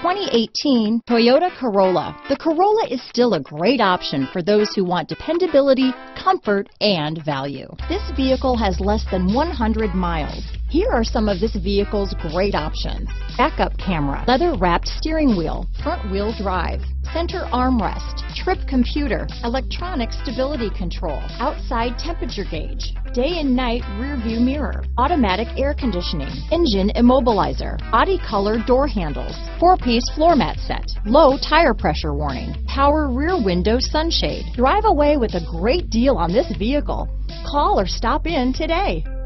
2018 Toyota Corolla. The Corolla is still a great option for those who want dependability, comfort, and value. This vehicle has less than 100 miles. Here are some of this vehicle's great options: backup camera, leather-wrapped steering wheel, front-wheel drive, center armrest, trip computer, electronic stability control, outside temperature gauge, day and night rear view mirror, automatic air conditioning, engine immobilizer, body color door handles, 4-piece floor mat set, low tire pressure warning, power rear window sunshade. Drive away with a great deal on this vehicle. Call or stop in today.